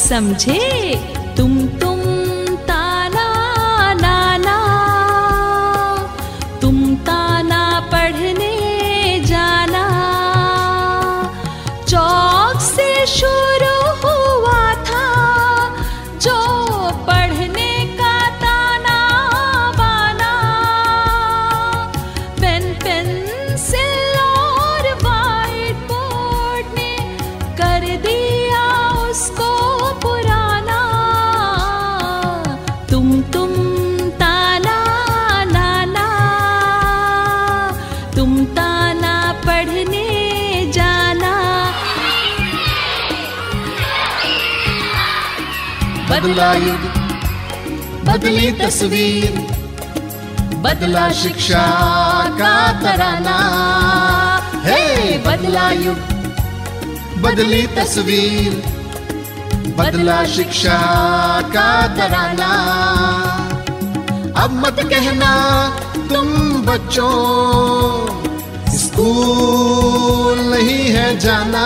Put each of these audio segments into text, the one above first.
समझे? तुम ताना नाना, तुम ताना पढ़ने जाना। चौक से शुरू हुआ था जो पढ़ने का ताना बाना। पेन पेंसिल और व्हाइट बोर्ड ने कर दिया उसको पुराना। तुम ताना नाना, तुम ताना पढ़ने जाना। बदला युग, बदली तस्वीर, बदला शिक्षा का तराना। हे बदला युग, बदली तस्वीर, बदला शिक्षा का तराना। अब मत कहना तुम बच्चों स्कूल नहीं है जाना।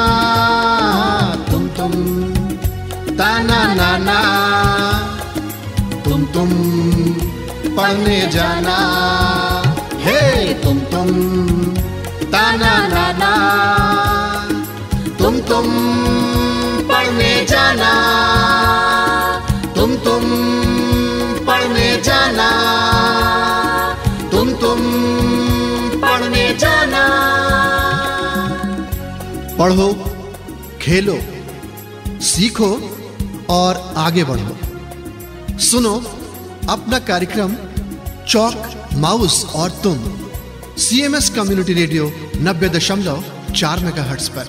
तुम ताना नाना, तुम पढ़ने जाना। हे तुम ताना नाना, तुम पढ़ने जाना। तुम पढ़ने जाना। तुम पढ़ने जाना। पढ़ो, खेलो, सीखो और आगे बढ़ो। सुनो अपना कार्यक्रम चौक माउस और तुम CMS कम्युनिटी रेडियो 90.4 मेगाहर्ट्ज पर।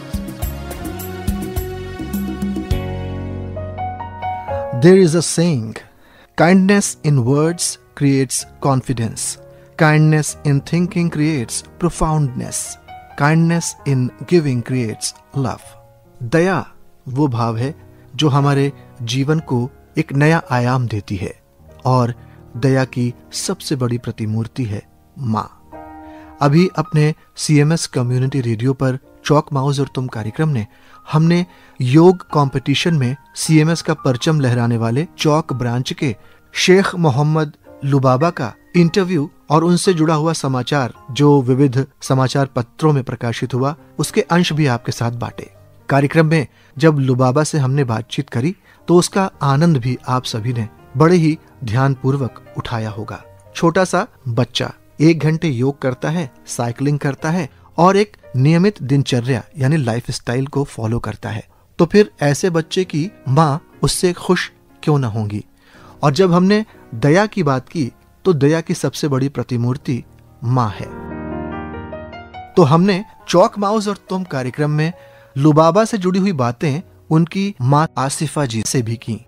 There is a saying, kindness in words creates confidence. Kindness in thinking creates profoundness. Kindness in giving creates love. दया वो भाव है जो हमारे जीवन को एक नया आयाम देती है और दया की सबसे बड़ी प्रतिमूर्ति है माँ। अभी अपने CMS कम्युनिटी रेडियो पर चौक माउस और तुम कार्यक्रम ने हमने योग कंपटीशन में CMS का परचम लहराने वाले चौक ब्रांच के शेख मोहम्मद लुबाबा का इंटरव्यू और उनसे जुड़ा हुआ समाचार जो विविध समाचार पत्रों में प्रकाशित हुआ, उसके अंश भी आपके साथ बांटे। कार्यक्रम में जब लुबाबा से हमने बातचीत करी तो उसका आनंद भी आप सभी ने बड़े ही ध्यानपूर्वक उठाया होगा। छोटा सा बच्चा 1 घंटे योग करता है, साइकिलिंग करता है और एक नियमित दिनचर्या यानी लाइफ स्टाइल को फॉलो करता है, तो फिर ऐसे बच्चे की माँ उससे खुश क्यों न होंगी। और जब हमने दया की बात की तो दया की सबसे बड़ी प्रतिमूर्ति माँ है। तो हमने चौक माउस और तुम कार्यक्रम में लुबाबा से जुड़ी हुई बातें उनकी माँ आसिफा जी से भी की।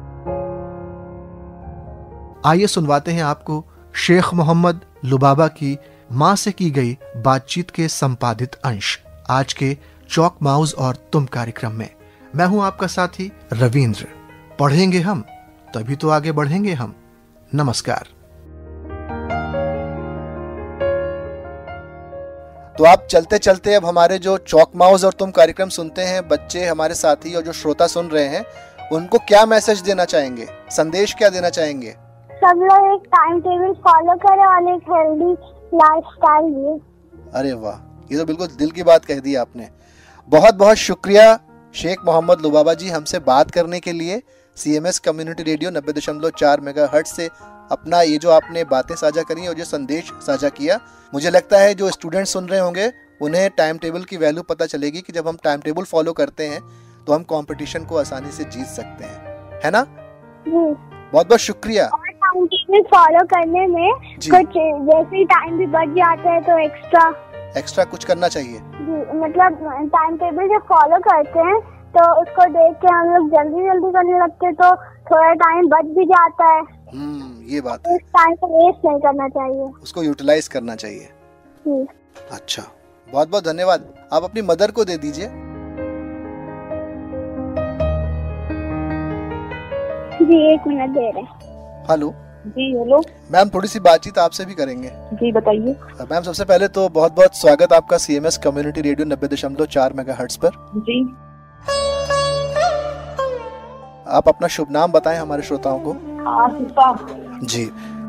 आइए सुनवाते हैं आपको शेख मोहम्मद लुबाबा की माँ से की गई बातचीत के संपादित अंश आज के चौक माउस और तुम कार्यक्रम में। मैं हूं आपका साथी रविंद्र। पढ़ेंगे हम तभी तो आगे बढ़ेंगे हम। नमस्कार। तो आप चलते चलते अब हमारे जो चौक माउस और तुम कार्यक्रम सुनते हैं बच्चे, हमारे साथी और जो श्रोता सुन रहे हैं, उनको क्या मैसेज देना चाहेंगे, संदेश क्या देना चाहेंगे? सब लोग एक टाइम टेबल फॉलो करें और एक हेल्दी लाइफस्टाइल जिए। अरे वाह, ये तो बिल्कुल दिल की बात कह दी आपने। बहुत बहुत शुक्रिया शेख मोहम्मद लुबाबा जी हमसे बात करने के लिए। CMS कम्युनिटी रेडियो 90.4 मेगाहर्ट्ज से अपना ये जो आपने बातें साझा करी और जो संदेश साझा किया, मुझे लगता है जो स्टूडेंट सुन रहे होंगे उन्हें टाइम टेबल की वैल्यू पता चलेगी कि जब हम टाइम टेबल फॉलो करते हैं तो हम कंपटीशन को आसानी से जीत सकते हैं, है ना? बहुत बहुत शुक्रिया। और टाइम टेबल फॉलो करने में कुछ जैसे टाइम भी बच जाता है तो एक्स्ट्रा कुछ करना चाहिए। मतलब टाइम टेबल जब फॉलो करते हैं तो उसको देख के हम लोग जल्दी करने लगते हैं तो थोड़ा टाइम बच भी जाता है। ये बात है। उस टाइम को वेस्ट नहीं करना चाहिए, उसको यूटिलाइज करना चाहिए। अच्छा, बहुत बहुत धन्यवाद। आप अपनी मदर को दे दीजिए। जी 1 मिनट दे रहे हैं। हेलो। जी हेलो मैम, थोड़ी सी बातचीत आपसे भी करेंगे। जी बताइए। मैम, सबसे पहले तो बहुत बहुत स्वागत आपका CMS कम्युनिटी रेडियो 90.4 मेगाहर्ट्ज पर। जी आप अपना शुभ नाम बताएं हमारे श्रोताओं को। जी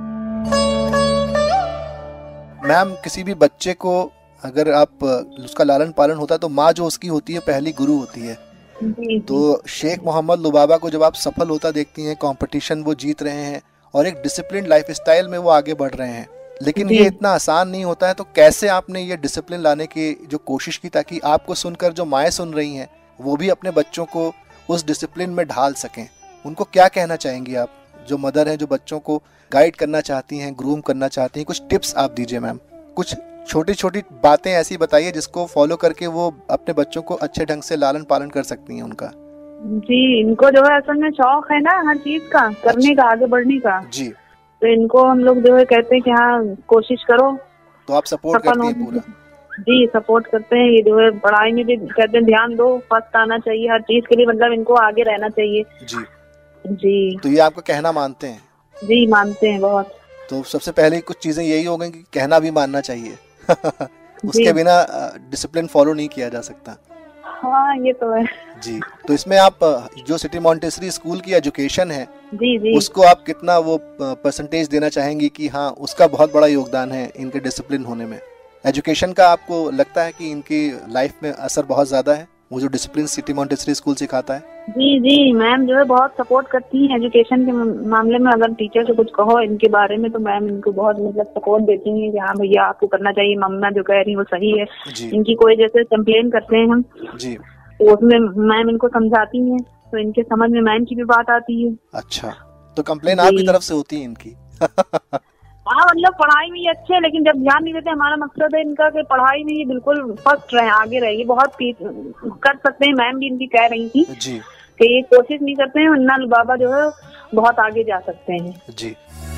मैम, किसी भी बच्चे को अगर आप उसका लालन पालन होता है तो माँ जो उसकी होती है पहली गुरु होती है। तो शेख मोहम्मद लुबाबा को जब आप सफल होता देखती हैं, कंपटीशन वो जीत रहे हैं और एक डिसिप्लिन लाइफ स्टाइल में वो आगे बढ़ रहे हैं, लेकिन ये इतना आसान नहीं होता है। तो कैसे आपने ये डिसिप्लिन लाने की जो कोशिश की ताकि आपको सुनकर जो माएँ सुन रही हैं वो भी अपने बच्चों को उस डिसिप्लिन में ढाल सकें? उनको क्या कहना चाहेंगी आप, जो मदर हैं, जो बच्चों को गाइड करना चाहती हैं, ग्रूम करना चाहती हैं? कुछ टिप्स आप दीजिए मैम, कुछ छोटी छोटी बातें ऐसी बताइए जिसको फॉलो करके वो अपने बच्चों को अच्छे ढंग से लालन पालन कर सकती हैं उनका। जी, इनको जो है असल में शौक है ना हर चीज का करने का, आगे बढ़ने का। जी, तो इनको हम लोग जो है कहते हैं कि हाँ कोशिश करो, तो आप सपोर्ट करती हैं पूरा? जी, सपोर्ट करते हैं। ये जो है पढ़ाई में भी कहते हैं ध्यान दो, फर्स्ट आना चाहिए हर चीज के लिए, मतलब इनको आगे रहना चाहिए। जी जी, तो ये आपका कहना मानते हैं? जी, मानते हैं बहुत। तो सबसे पहले कुछ चीजें यही हो गई कि कहना भी मानना चाहिए। उसके बिना डिसिप्लिन फॉलो नहीं किया जा सकता। हाँ, ये तो है। जी, तो इसमें आप जो सिटी मॉन्टेसरी स्कूल की एजुकेशन है जी जी, उसको आप कितना वो परसेंटेज देना चाहेंगी कि हाँ उसका बहुत बड़ा योगदान है इनके डिसिप्लिन होने में? एजुकेशन का आपको लगता है कि इनकी लाइफ में असर बहुत ज्यादा है, वो जो डिसिप्लिन सिटी मॉन्टेसरी स्कूल सिखाता है? जी जी, मैम जो है बहुत सपोर्ट करती हैं एजुकेशन के मामले में। अगर टीचर से कुछ कहो इनके बारे में तो मैम इनको बहुत मतलब सपोर्ट देती हैं कि हाँ भैया आपको करना चाहिए, मम्मा जो कह रही है वो सही है। इनकी कोई जैसे कंप्लेन करते हैं हम जी, तो उसमें मैम इनको समझाती हैं, तो इनके समझ में मैम की भी बात आती है। अच्छा, तो कंप्लेन आपकी तरफ से होती है इनकी? हाँ, मतलब पढ़ाई में ये अच्छे है, लेकिन जब ध्यान नहीं देते, हमारा मकसद है इनका कि पढ़ाई में ये बिल्कुल फर्स्ट रहे, आगे रहे। ये बहुत कर सकते हैं, मैम भी इनकी कह रही थी जी कि ये कोशिश नहीं करते हैं, वरना बाबा जो है बहुत आगे जा सकते हैं। जी,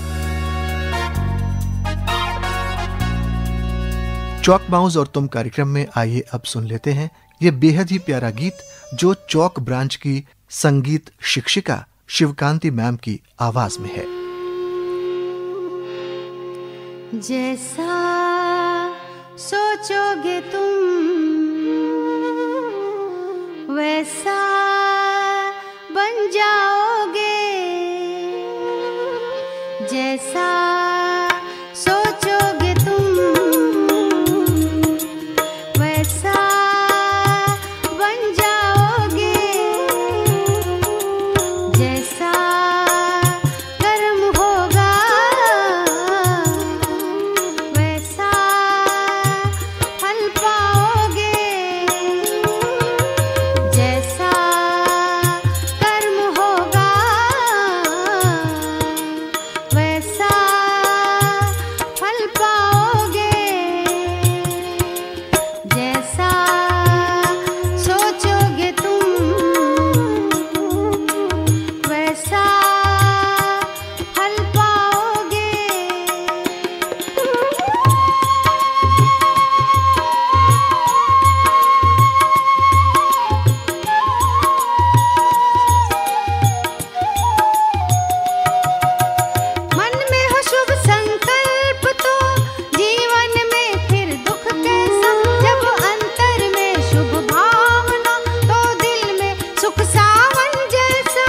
चौक माउस और तुम कार्यक्रम में आइए अब सुन लेते हैं ये बेहद ही प्यारा गीत जो चौक ब्रांच की संगीत शिक्षिका शिवकांति मैम की आवाज में है। जैसा सोचोगे तुम वैसा बन जाओगे, जैसा सोचोगे तुम वैसा बन जाओगे, जैसा कर्म होगा वैसा फल पाओगे, जैसा कर्म होगा वैसा फल पाओगे, जैसा सोचोगे तुम वैसा फल पाओगे। मन में हो शुभ संकल्प तो जीवन में फिर दुख कैसा, जब अंतर में शुभ भावना तो दिल में सुख सावन जैसा।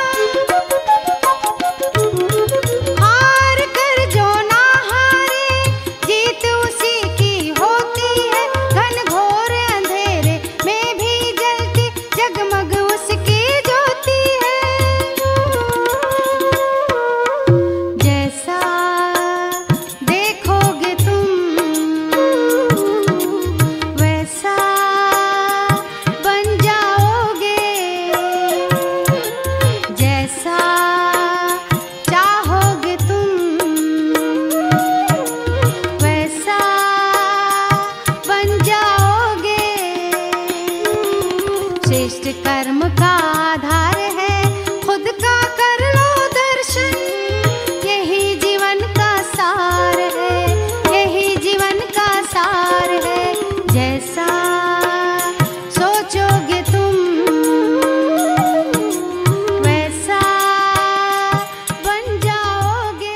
हार कर जो ना हारे जीत उसी की होती है, घन घोर अंधेरे में भी जलती जगमग उसकी ज्योति है। जैसा देखोगे तुम वैसा बन जाओगे, जैसा चाहोगे तुम वैसा बन जाओगे। श्रेष्ठ कर्म का आधार है खुद का कर लो दर्शन, यही जीवन का सार है, यही जीवन का सार है। जैसा सोचोगे तुम वैसा बन जाओगे।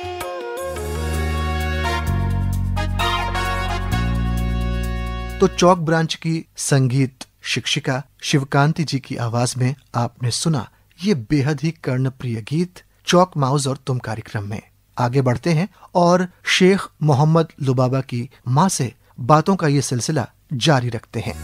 तो चौक ब्रांच की संगीत शिक्षिका शिवकांति जी की आवाज में आपने सुना ये बेहद ही कर्णप्रिय गीत चॉक माउस और तुम कार्यक्रम में। आगे बढ़ते हैं और शेख मोहम्मद लुबाबा की माँ से बातों का ये सिलसिला जारी रखते हैं।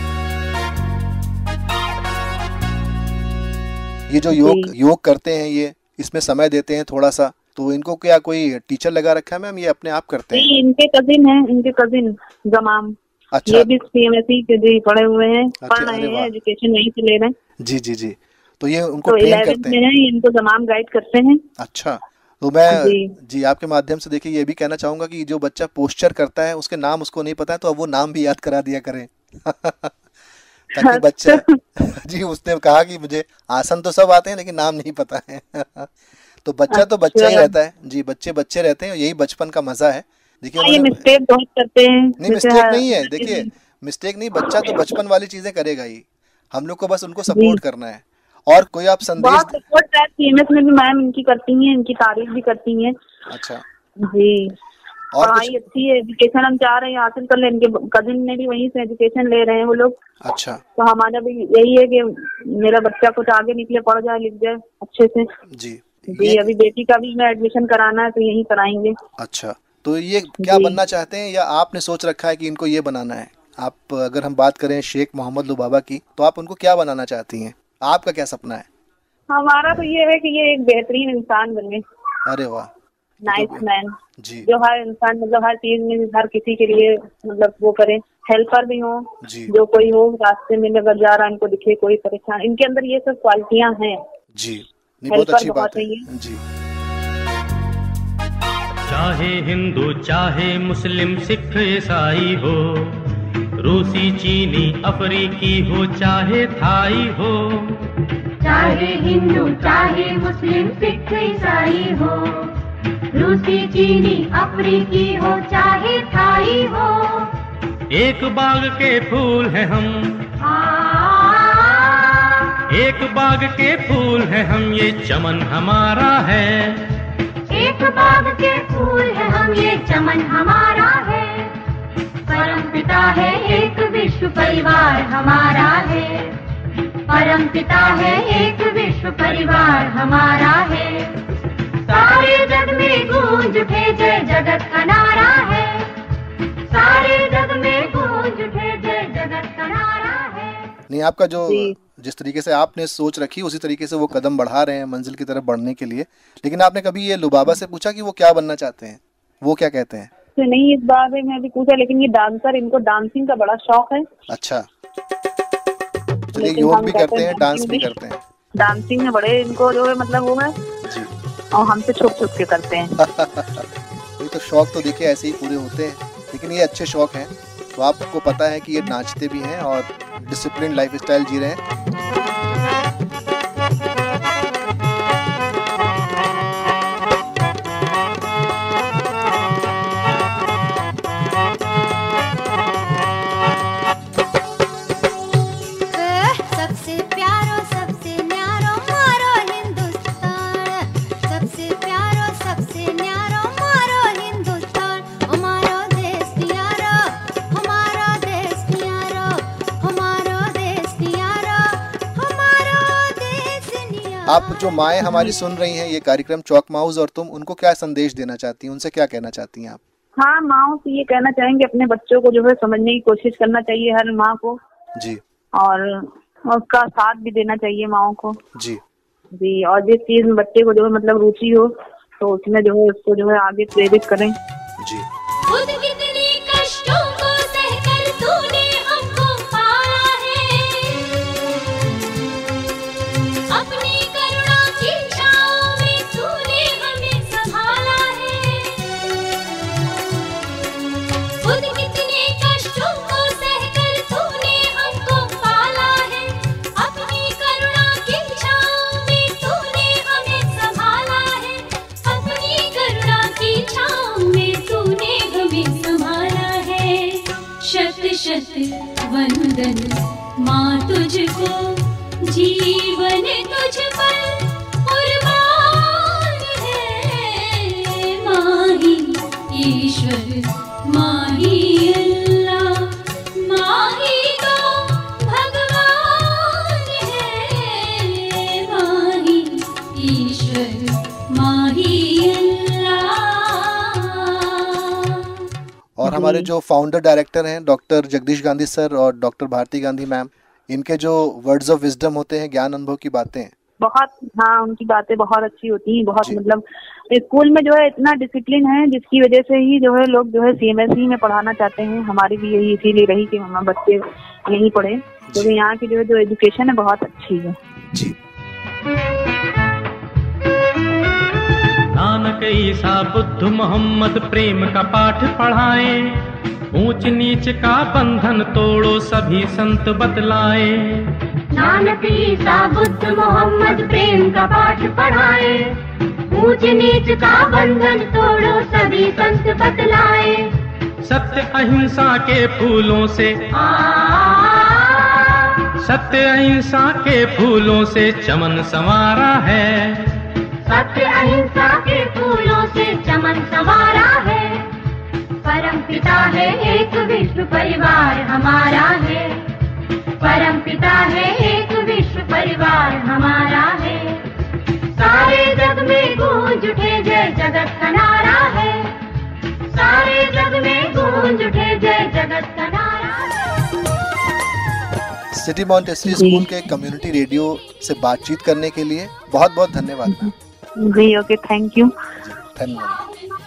ये जो योग करते हैं, ये इसमें समय देते हैं थोड़ा सा, तो इनको क्या कोई टीचर लगा रखा है मैम, ये अपने आप करते हैं? इनके कजिन है, इनके कजिन जमाम। अच्छा। ये भी सीएमएसई के जी पढ़े हुए हैं, पढ़ रहे हैं, एजुकेशन यहीं से ले रहे हैं। जी जी जी। तो ये उनको ट्रेन करते हैं? इनको जमाम गाइड करते हैं। अच्छा। तो मैं जी आपके माध्यम से देखिए ये भी कहना चाहूंगा कि जो बच्चा पोस्चर करता है उसके नाम उसको नहीं पता है, तो अब वो नाम भी याद करा दिया करें ताकि बच्चा जी उसने कहा कि मुझे आसन तो सब आते हैं लेकिन नाम नहीं पता है तो बच्चा तो बच्चा ही रहता है जी, बच्चे बच्चे रहते हैं, यही बचपन का मजा है। देखिए मिस्टेक बहुत करते हैं। नहीं मिस्टेक नहीं है, देखिए मिस्टेक नहीं, बच्चा तो बचपन वाली चीजें करेगा ही, हम लोग को बस उनको सपोर्ट करना है। और कोई आप संदेश? सीएमएस में भी मैम इनकी करती हैं, इनकी तारीफ भी करती हैं। अच्छा जी। और पढ़ाई अच्छी है, एजुकेशन हम चाह रहे हैं हासिल कर ले, इनके कजिन ने भी वहीं से एजुकेशन ले रहे हैं वो लोग। अच्छा। तो हमारा भी यही है कि मेरा बच्चा कुछ आगे निकले, पढ़ जाए, लिख जाए अच्छे से। जी जी। अभी बेटी का भी मैं एडमिशन कराना है तो यही कराएंगे। अच्छा। तो ये क्या बनना चाहते हैं या आपने सोच रखा है कि इनको ये बनाना है? आप अगर हम बात करें शेख मोहम्मद लुबाबा की, तो आप उनको क्या बनाना चाहती हैं? आपका क्या सपना है? हमारा तो ये है कि ये एक बेहतरीन इंसान बने। अरे वाह, नाइस मैन जी, जो हर इंसान मतलब हर चीज में हर किसी के लिए मतलब वो करे, हेल्पर भी हो, जो कोई हो रास्ते में अगर जा रहा इनको दिखे कोई परेशान, इनके अंदर ये सब क्वालिटियां हैं जी। बहुत अच्छी बात है जी। चाहे हिंदू चाहे मुस्लिम सिख ईसाई हो, रूसी चीनी अफ्रीकी हो चाहे थाई हो, चाहे हिंदू चाहे मुस्लिम सिख ईसाई हो, रूसी चीनी अफ्रीकी हो चाहे थाई हो, एक बाग के फूल हैं हम, एक बाग के फूल हैं हम, ये चमन हमारा है, एक बाग के फूल है हम, ये चमन हमारा है, परम पिता है एक विश्व परिवार हमारा है, परम पिता है एक विश्व परिवार हमारा है, सारे जग में गूंज उठे जय जगत का नारा है, सारे जग में गूंज उठे जय जगत का नारा है। नहीं, आपका जो जिस तरीके से आपने सोच रखी उसी तरीके से वो कदम बढ़ा रहे हैं मंजिल की तरफ बढ़ने के लिए। लेकिन आपने कभी ये लुबाबा से पूछा कि वो क्या बनना चाहते हैं? वो क्या कहते हैं? तो नहीं, इस बारे में अभी पूछा, लेकिन ये डांसर, इनको डांसिंग का बड़ा शौक है। अच्छा, चलिए योग भी करते हैं, डांस भी करते हैं। डांसिंग में बड़े इनको जो है मतलब वो है जी, और हमसे छुप छुप के करते हैं ये तो शौक तो देखिए ऐसे ही पूरे होते हैं, लेकिन ये अच्छे शौक हैं। तो आपको पता है कि ये नाचते भी हैं और डिसिप्लिन लाइफस्टाइल जी रहे हैं। आप जो माएँ हमारी सुन रही हैं ये कार्यक्रम चॉक माउस और तुम, उनको क्या संदेश देना चाहती हैं? उनसे क्या कहना चाहती हैं आप? हाँ, माओ से ये कहना चाहेंगे अपने बच्चों को जो है समझने की कोशिश करना चाहिए हर माँ को जी, और उसका साथ भी देना चाहिए माओ को जी जी। और जिस चीज में बच्चे को जो है मतलब रुचि हो तो उसमें जो है उसको जो है आगे प्रेरित करें जी। वंदन माँ तुझको, जीवन तुझ पर कुर्बान है, माँ ही ईश्वर, माँ ही अल्लाह, माँ ही तो भगवान है, माँ हमारे जो फाउंडर डायरेक्टर हैं डॉक्टर जगदीश गांधी सर और डॉक्टर भारती गांधी मैम, इनके जो वर्ड्स ऑफ विजडम होते हैं, ज्ञान अनुभव की बातें, बहुत, हाँ, उनकी बातें बहुत अच्छी होती हैं। बहुत मतलब स्कूल में जो है इतना डिसिप्लिन है, जिसकी वजह से ही जो है लोग जो है CMSE में पढ़ाना चाहते हैं। हमारी भी यही इसीलिए रही कि हमारे बच्चे यहीं पढ़े, क्योंकि यहाँ की जो एजुकेशन है बहुत अच्छी है जी। नानक ईसा बुद्ध मोहम्मद प्रेम का पाठ पढ़ाए, ऊंच नीच का बंधन तोड़ो सभी संत बतलाए। नानक ईसा बुद्ध मोहम्मद प्रेम का पाठ पढ़ाए, ऊंच नीच का बंधन तोड़ो सभी संत बतलाए। सत्य अहिंसा के फूलों से, सत्य अहिंसा के फूलों से चमन संवारा है। सत्य अहिंसा के फूलों से चमन संवारा है। परम पिता है एक विश्व परिवार हमारा है। परम पिता है एक विश्व परिवार हमारा है। सारे जग में गूंज उठे जय जगत का नारा है। सारे जग में गूंज उठे जय जगत का नारा है। सिटी मॉन्टेसरी स्कूल के कम्युनिटी रेडियो से बातचीत करने के लिए बहुत बहुत धन्यवाद मैम। जी ओके, थैंक यू। धन्यवाद।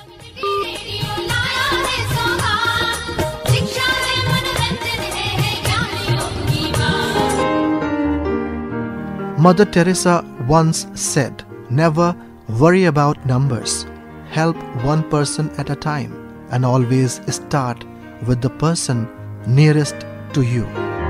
Mother Teresa once said, "Never worry about numbers. Help one person at a time and always start with the person nearest to you."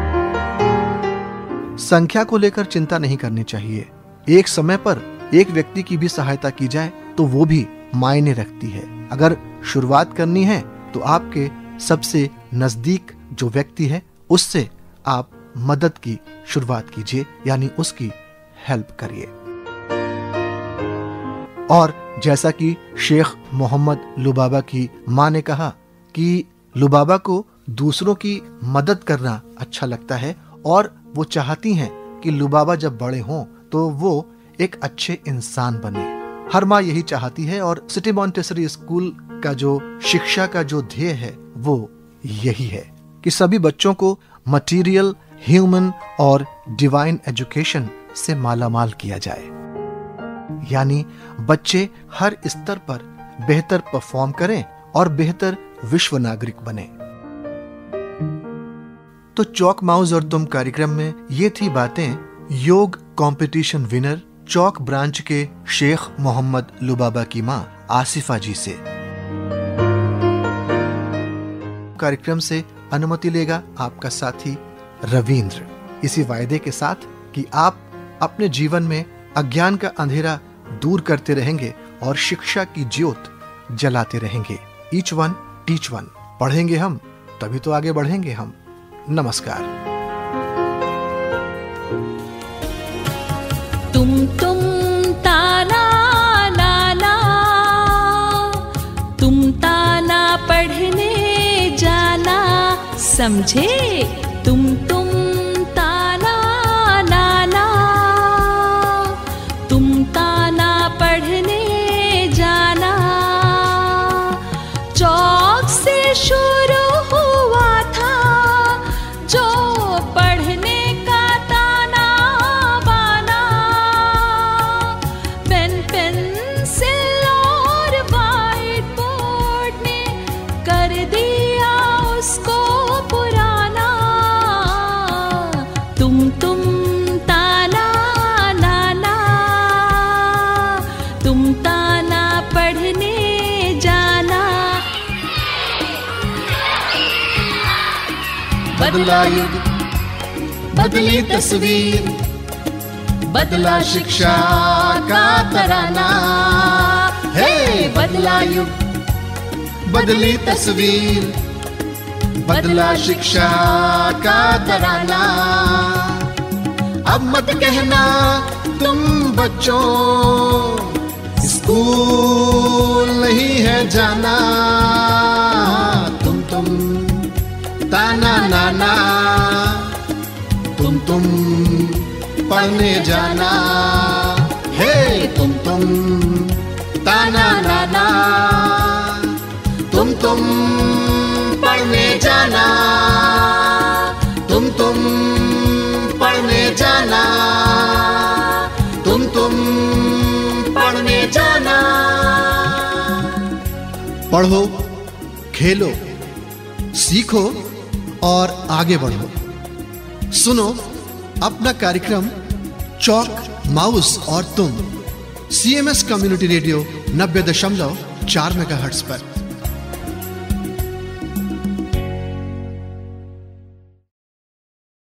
संख्या को लेकर चिंता नहीं करनी चाहिए। एक समय पर एक व्यक्ति की भी सहायता की जाए तो वो भी मायने रखती है। अगर शुरुआत करनी है तो आपके सबसे नजदीक जो व्यक्ति है उससे आप मदद की शुरुआत कीजिए, यानी उसकी हेल्प करिए। और जैसा कि शेख मोहम्मद लुबाबा की मां ने कहा कि लुबाबा को दूसरों की मदद करना अच्छा लगता है और वो चाहती हैं कि लुबाबा जब बड़े हों तो वो एक अच्छे इंसान बने। हर माँ यही चाहती है और सिटी मॉन्टेसरी स्कूल का जो शिक्षा का जो ध्येय है वो यही है कि सभी बच्चों को मटेरियल, ह्यूमन और डिवाइन एजुकेशन से मालामाल किया जाए, यानी बच्चे हर स्तर पर बेहतर परफॉर्म करें और बेहतर विश्व नागरिक बने। तो चौक माउस और तुम कार्यक्रम में ये थी बातें योग कंपटीशन विनर चौक ब्रांच के शेख मोहम्मद लुबाबा की मां आसिफा जी से। कार्यक्रम से अनुमति लेगा आपका साथी रविंद्र, इसी वायदे के साथ कि आप अपने जीवन में अज्ञान का अंधेरा दूर करते रहेंगे और शिक्षा की ज्योत जलाते रहेंगे। Each one teach one. पढ़ेंगे हम तभी तो आगे बढ़ेंगे हम। नमस्कार। तुम ताना नाना, तुम ताना पढ़ने जाना, समझे? तुम ताना नाना, तुम ताना पढ़ने जाना। चौक से शुरू हुआ था जो पढ़ने का ताना बाना, पेन पेंसिल और व्हाइट बोर्ड ने कर दिया उसको पुराना। तुम ताना नाना, तुम ताना पढ़ने जाना। बदला युग, बदली तस्वीर, बदला शिक्षा का तराना। हे बदला युग, बदली तस्वीर, बदला शिक्षा का तराना। अब मत कहना तुम बच्चों स्कूल नहीं है जाना। तुम ताना नाना, तुम पढ़ने जाना। हे तुम ताना नाना, तुम जाना, तुम पढ़ने जाना, तुम पढ़ने जाना। पढ़ो, खेलो, सीखो और आगे बढ़ो। सुनो अपना कार्यक्रम चौक, माउस और तुम CMS कम्युनिटी रेडियो 90.4 मेगाहर्ट्ज पर।